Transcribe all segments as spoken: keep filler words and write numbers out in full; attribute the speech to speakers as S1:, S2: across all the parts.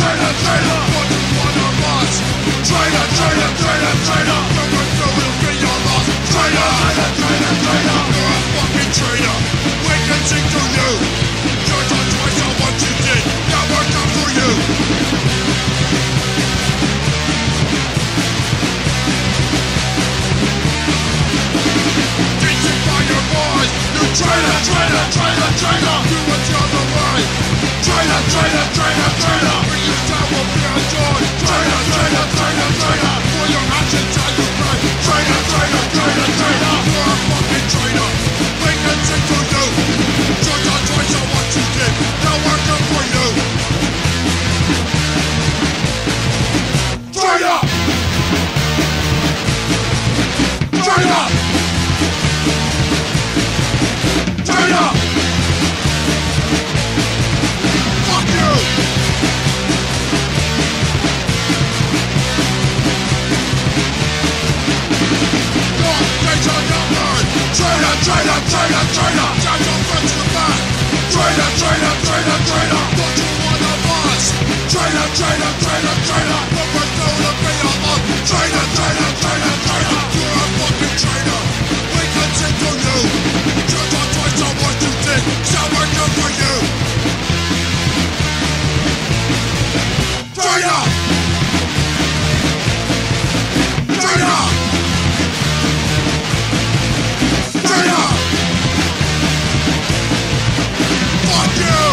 S1: traitor, traitor. What you want of us? Traitor, traitor, traitor, traitor. Never through will be your loss. Traitor, traitor, traitor, traitor. You're a fucking traitor. We can sing to you. You're done twice on what you did. Now we're done for you. Decent by your boys. You traitor, traitor, traitor, traitor. Do what you're the way. Traitor, traitor, traitor, traitor. When you die will be a joy. Traitor, traitor, traitor, traitor. For your actions how you pay. Traitor, traitor, traitor, traitor. You're a fucking traitor. We can sing to you. You're done twice on what you did. Now we're good for you. Traitor! Traitor! Traitor! Fuck you! Your days are numbered! Traitor, traitor, traitor, traitor! Jab your friends in the back! Traitor, traitor, traitor, traitor! What you want of us? Traitor, traitor, traitor, traitor! Never know to be a love! Traitor, traitor, traitor, traitor! You're a fucking traitor! We can sing to you! You're done twice on what you did! So we're good for you! Traitor! Traitor! Traitor! Fuck you!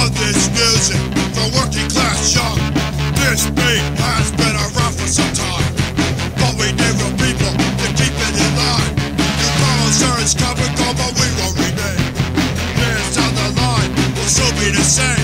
S1: love this music for working class young. This beat has been around for some time, but we need real people to keep it in line. You promisers come and go, but we won't remain. Here's down the line, we'll still be the same.